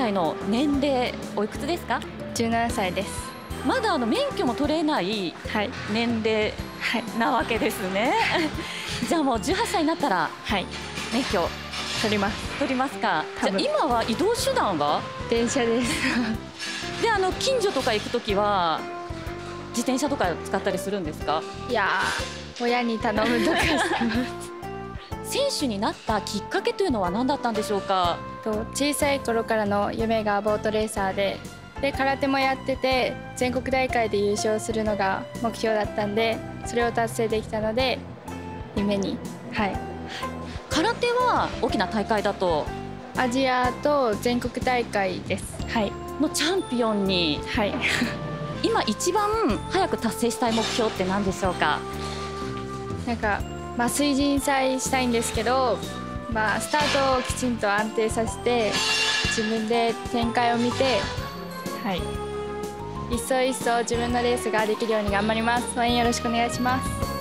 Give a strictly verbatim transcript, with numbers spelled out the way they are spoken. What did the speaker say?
在の年齢おいくつですか？ じゅうななさいです。 まだあの免許も取れない年齢なわけですね。はい、じゃあもうじゅうはっさいになったら免許取ります。 取りますか？じゃあ今は移動手段は電車です。 で、あの近所とか行くときは自転車とか使ったりするんですか？ いやー、親に頼むとかしてます。 選手になったきっかけというのは何だったんでしょうか？ と小さい頃からの夢がボートレーサーで、で空手もやってて全国大会で優勝するのが目標だったんで、それを達成できたので夢に、はい。 空手は大きな大会だとアジアと全国大会です。はい。 のチャンピオンに。 はい。 今一番早く達成したい目標って何でしょうか？ なんか、まあ、水準祭したいんですけど、まあ、スタートをきちんと安定させて自分で展開を見て、はい、一層一層自分のレースができるように頑張ります。応援よろしくお願いします。